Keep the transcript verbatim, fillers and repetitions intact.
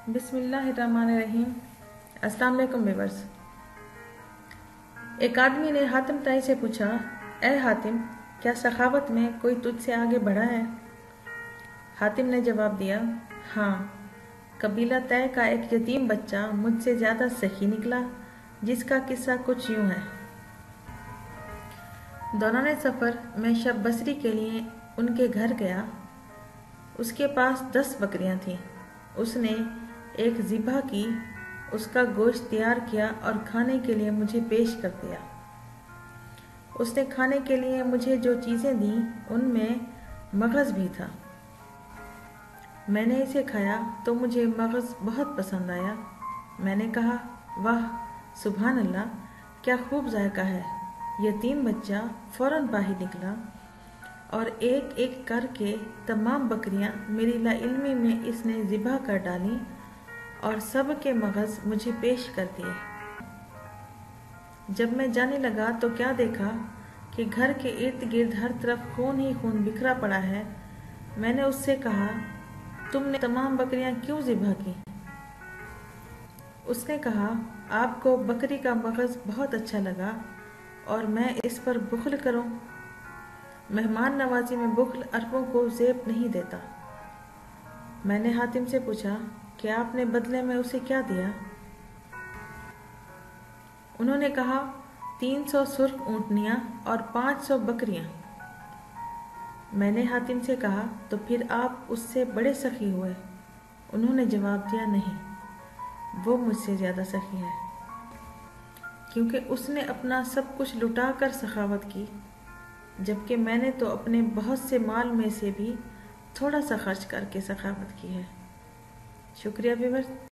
بسم اللہ الرحمن الرحیم۔ السلام علیکم ویورز۔ ایک آدمی نے حاتم تائی سے پوچھا، اے حاتم، کیا سخاوت میں کوئی تجھ سے آگے بڑھا ہے؟ حاتم نے جواب دیا، ہاں، قبیلہ طے کا ایک یتیم بچہ مجھ سے زیادہ سخی نکلا، جس کا قصہ کچھ یوں ہے۔ دوران سفر میں شب بصری کے لیے ان کے گھر گیا۔ اس کے پاس دس بکریاں تھیں۔ اس نے ایک ذبح کی، اس کا گوشت تیار کیا اور کھانے کے لیے مجھے پیش کر دیا۔ اس نے کھانے کے لیے مجھے جو چیزیں دیں ان میں مغز بھی تھا۔ میں نے اسے کھایا تو مجھے مغز بہت پسند آیا۔ میں نے کہا، واہ، سبحان اللہ، کیا خوب ذائقہ ہے۔ یتیم بچہ فوراً باہر نکلا اور ایک ایک کر کے تمام بکریاں میری لاعلمی میں اس نے ذبح کر ڈالیں اور سب کے مغز مجھے پیش کر دیے۔ جب میں جانے لگا تو کیا دیکھا کہ گھر کے ارد گرد ہر طرف خون ہی خون بکھرا پڑا ہے۔ میں نے اس سے کہا، تم نے تمام بکریاں کیوں ذبح کی؟ اس نے کہا، آپ کو بکری کا مغز بہت اچھا لگا اور میں اس پر بخل کروں؟ مہمان نوازی میں بخل عربوں کو زیب نہیں دیتا۔ میں نے حاتم سے پوچھا کہ آپ نے بدلے میں اسے کیا دیا؟ انہوں نے کہا، تین سو سرخ اونٹنیاں اور پانچ سو بکریاں۔ میں نے حاتم سے کہا، تو پھر آپ اس سے بڑے سخی ہوئے؟ انہوں نے جواب دیا، نہیں، وہ مجھ سے زیادہ سخی ہے، کیونکہ اس نے اپنا سب کچھ لٹا کر سخاوت کی، جبکہ میں نے تو اپنے بہت سے مال میں سے بھی تھوڑا سا خرچ کر کے سخاوت کی ہے۔ شکریہ ویورز۔